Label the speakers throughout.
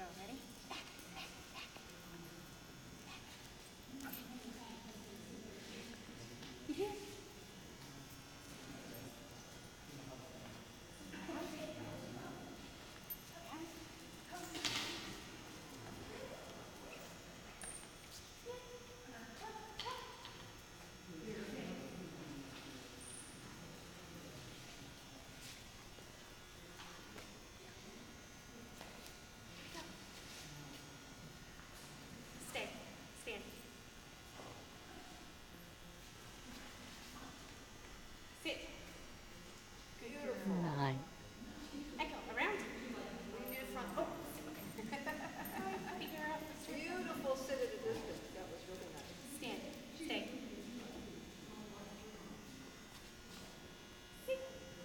Speaker 1: Ready? Stay. Stand. Sit.
Speaker 2: Beautiful.
Speaker 3: Nice.
Speaker 1: Echo. Around.
Speaker 2: We can do front.
Speaker 1: Oh, okay. Sorry, puppy girl.
Speaker 2: Beautiful sit at a distance. That was really nice.
Speaker 1: Stand. Stay. Sit.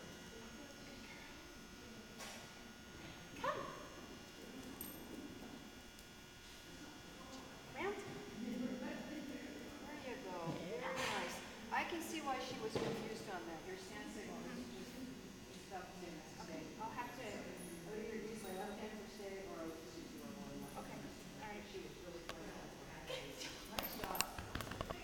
Speaker 1: Come. Around.
Speaker 2: There you go. Very nice. I can see why she was confused on that. Your stance